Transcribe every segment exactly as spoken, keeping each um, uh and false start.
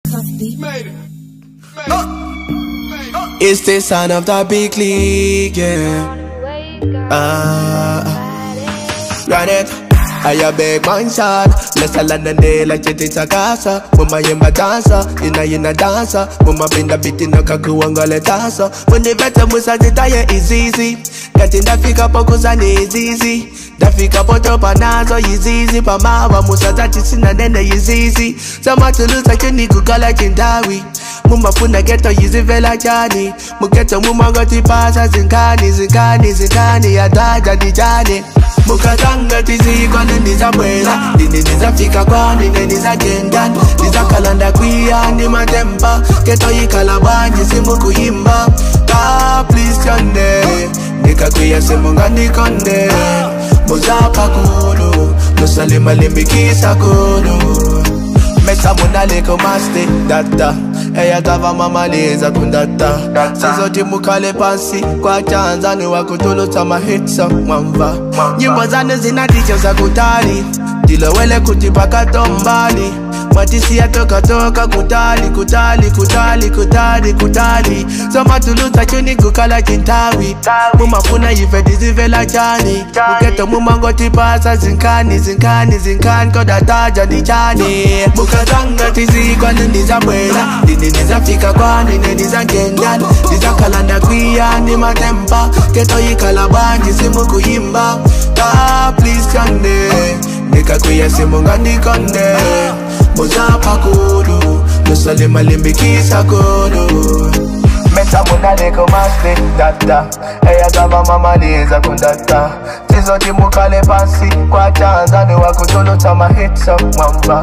It's the sound of the big league, yeah. Ah, run it. I a big man shot. Let's a land and day like it's a casa. Mama yemba dancer, ina ina dancer. Mama pinda biti no kakuanga le tasa. When the better musa zitaya is easy. Getting that fika pokusani is easy. That fika poto panazo is easy. Pamawa musa tati sina nene is easy. Sama tulu sa chuni kukala chindawi. Muma funa geto yizi vela chani. Mugeto muma goti pasa zinkani zinkani zinkani ya daja di jani. Mukatanga tizi kwa Ndidzagenda. Ndidzafika kwa Ndidzagenda. Ndidzakalanda kuya ni matemba. Geto yikalabanje simu kuyimba. Ka please chande. Nika kuya simu ngani konde. Muzapa kulu. Nusalima limbikisa kulu. Mesa muna leko maste data. Eya tava mama leza kundata. Sizoti mukale pasi kwa chanza ni wakutulu tama hitsa mwamba. Nyimbo zane zina ticho za kutali. Dilo wele kutipaka tombali. Matisi ya toka toka kutali kutali kutali kutali kutali. Soma tuluta chuni kukala kintawi. Muma funa yifedi zivela chani. Muketo muma ngoti pasa zinkani zinkani zinkani koda taja ni chani. Mukatanga tizi kwa Ndidzagenda. Ndidzafika kwa Ndidzagenda. Ndidzakalanda kuya ni matemba. Keto yikalabanje simu kuyimba. Ka please chande. Nika kuya simu ngani konde. Muzapa kulu. Nusalima limbikisa kulu. Mesa muna leko maste data. Eya tava mama leza kundata. Sizoti mukale pasi kwa chanza ni wakutulu tama hitsa mwamba.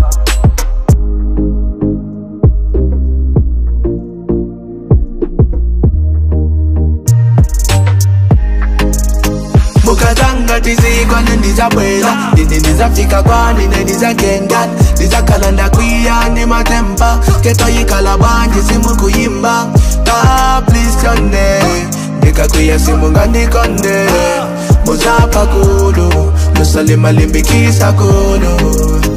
Mukatanga tizi kwa Ndidzagenda. Ndidzafika kwa Ndidzagenda. Ndidzakalanda kuya ni matemba. Keto yikalabanje simu kuyimba. Ka please chande. Nika kuya simu ngani konde. Muzapa kulu. Nusalima limbikisa kulu.